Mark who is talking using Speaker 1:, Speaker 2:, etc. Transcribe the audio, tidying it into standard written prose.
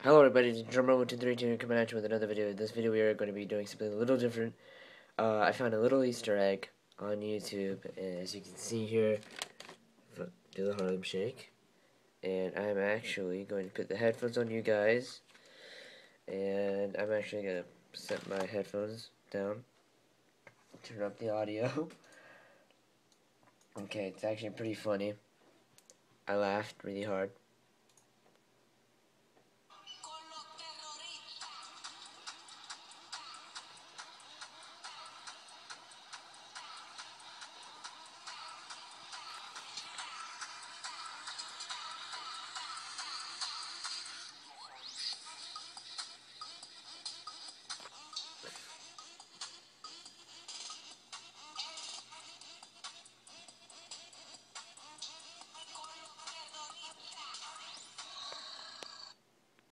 Speaker 1: Hello everybody, it's Drummer1232 coming at you with another video. In this video we are going to be doing something a little different. I found a little Easter egg on YouTube, and as you can see here, do the Harlem Shake. And I'm actually going to put the headphones on you guys, and I'm actually going to set my headphones down, turn up the audio. Okay, it's actually pretty funny. I laughed really hard.